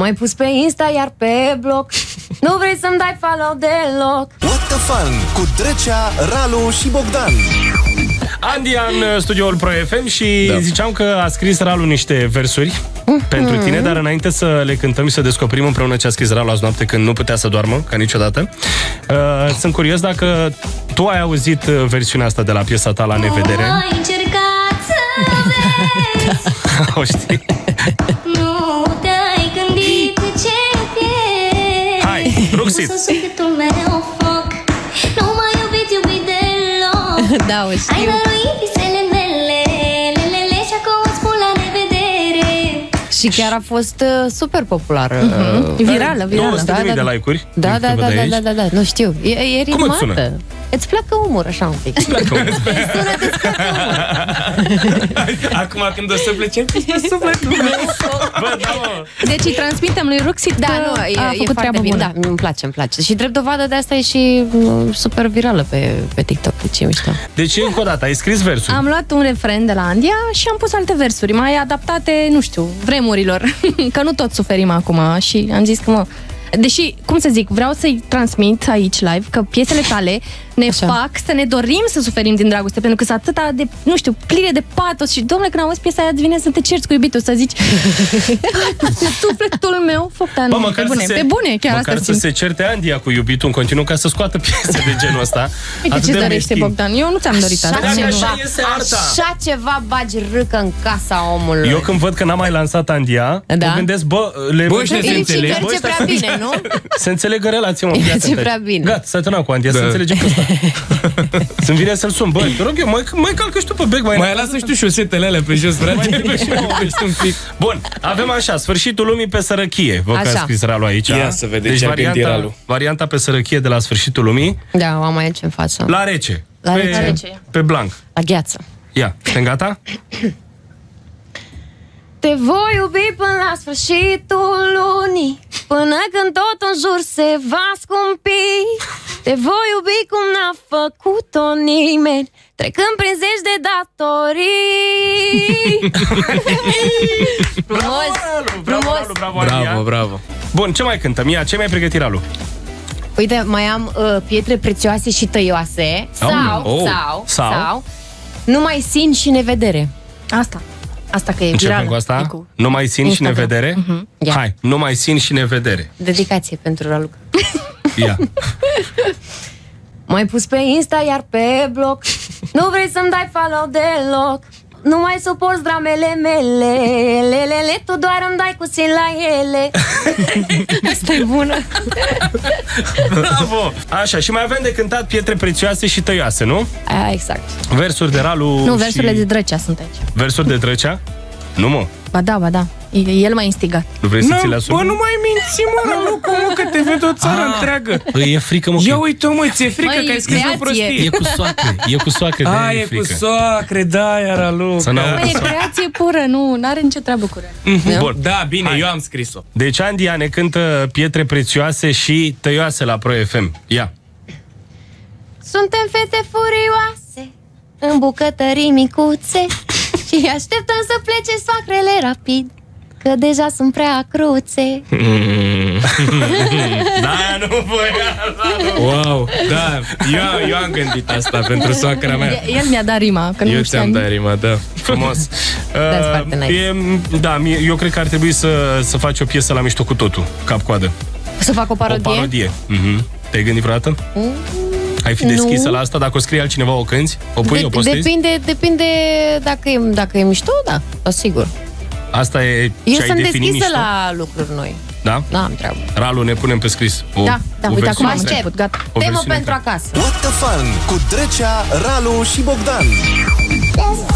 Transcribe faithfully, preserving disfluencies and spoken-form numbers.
M-ai pus pe Insta, iar pe blog nu vrei să-mi dai follow deloc. What the Fun cu Drecea, Ralu și Bogdan. Andia în studioul Pro F M și da. ziceam că a scris Ralu niște versuri mm-hmm. pentru tine, dar înainte să le cântăm și să descoperim împreună ce a scris Ralu azi noapte când nu putea să doarmă, ca niciodată, uh, sunt curios dacă tu ai auzit versiunea asta de la piesa ta La Nevedere. Ai încercat să vezi. O știi? Nu te-ai gândit ce e. Hai, Ruxit. Să sufletul meu foc. Nu mai iubit, iubit deloc. Da, o știu. Ai năruit visele mele, lelele, și acum îți spun la nevedere. Și chiar a fost uh, super populară. Mm-hmm. Uh, virală, virală. două sute de mii da, de like-uri. Da, da, da, da, da, da, da, nu știu. E, e ritmată. Cum îți sună? Îți placă umor așa un pic. Îți placă umor. Sună că îți placă umor. Acum când o să plece sufletul meu. Bă, da, mă. Deci îi transmitem lui Ruxit. Da, nu, e, a e făcut foarte bine. bună. Da, îmi place, îmi place. Și drept dovadă de asta e și mm, super virală pe, pe TikTok. Deci e mișto. Deci, încă o dată, ai scris versuri. Am luat un refren de la Andia și am pus alte versuri, mai adaptate, nu știu, vremurilor. Că nu tot suferim acum și am zis că mă... Deși, cum să zic, vreau să-i transmit aici live că piesele tale ne Așa. fac să ne dorim să suferim din dragoste, pentru că sunt atâta de, nu știu, pline de patos și, domnule, când auzi piesa aia, îți vine să te cerți cu iubitul, să zici sufletul meu, foc, dar nu, pe bune, se, pe bune, chiar măcar asta să simt. se certe Andia cu iubitul în continuu ca să scoată piese de genul ăsta. Uite ce dorește Bogdan, eu nu ți-am dorit asta. Așa, Ceva, este arta. așa ceva bagi râcă în casa omului. Eu când văd că n-am mai lansat Andia, Da. mă gândesc, bă, le Bă, ăștia se înțeleg. merge prea bine, nu? Se înțelegă relația, mă. Merge prea bine. Gata, s-a terminat cu Andia, Da. să înțelegem pe ăsta. Să-mi vine să-l sun, bă, te rog eu, mai, mai calcă și tu pe bec, mai, Mai lasă și tu șosetele alea pe jos, frate. un pic. Bun, avem așa, Sfârșitul lumii pe sărăchie. Vă că a Așa. scris Ralu aici. Ia să vedeți deci ce a gândit varianta, Ralu. varianta pe sărăchie de la Sfârșitul lumii. Da, o am aici în față. La rece. La pe, rece. La rece. Pe blanc. La gheață. Ia, suntem gata? Te voi iubi până la sfârșitul lunii, până când tot în jur se va scumpi. Te voi iubi cum n-a făcut-o nimeni, trecând prin zeci de datorii. Frumos, Bravo, frumos. Ralu, bravo, Andia. Bravo, bravo. Bun, ce mai cântăm? Ia, ce mai pregătit Ralu? Uite, mai am uh, pietre prețioase și tăioase. Sau, Oh. sau, Sau. sau, numai sin și nevedere. Asta. Asta că e Începem virală. cu asta? E cu Nu mai sin și Instagram. nevedere? Ia. Hai, nu mai sin și nevedere. Dedicație pentru Raluca. Ia. M-ai pus pe Insta, iar pe blog nu vrei să-mi dai follow deloc. Nu mai suporți dramele mele, lelele, tu doar îmi dai cu sin la ele. Asta e bună. Bravo! Așa, și mai avem de cântat pietre prețioase și tăioase, nu? Aia, exact. Versuri de Ralu. Nu, versurile și... de Drecea sunt aici. Versuri de Drecea? Nu, mă. Ba da, ba da. E, el m-a instigat. Nu vrei să ți le asumi? Bă, nu mai minți, mă, Ralu, mă, că te vede o țară întreagă. Bă, e frică, mă. Ia că- uite, mă, ți-e frică Măi, că ai scris o creație. prostie. E cu soacre, e cu soacre, de A, e e cu frică. soacre, da, ia, Ralu. Să n-au- Băi, e creație pură, nu, n-are nicio treabă cu rea. Bun. Da, bine, Hai. eu am scris-o. Deci Andia ne cântă pietre prețioase și tăioase la Pro F M. Ia. Suntem fete furioase în bucătării micuțe și așteptăm să plece soacrele rapid, că deja sunt prea cruțe. Da, nu voia. Wow, da, eu, eu am gândit asta pentru soacra mea. El mi-a dat rima, că nu Eu știam. ți-am dat rima, da. Frumos. That's foarte nice. e, da, mie- eu cred că ar trebui să, să faci o piesă la mișto cu totul, cap-coadă. Să fac o parodie? O parodie. Mhm. Te-ai gândit vreodată? Mm, Ai fi deschisă nu. la asta? Dacă o scrie altcineva, o cânti? O pui, De- o postezi? depinde, depinde dacă e, dacă e mișto, da, da, sigur. Asta e Eu ce ai sunt definit deschisă mișto? la lucruri noi. Da? Da, am treabă. Ralu, ne punem pe scris. O, Da, da, o uite, acum versiune am întreagă. început, gata. O Temă versiune pentru întreagă. acasă. What the Fun cu Drecea, Ralu și Bogdan. Let's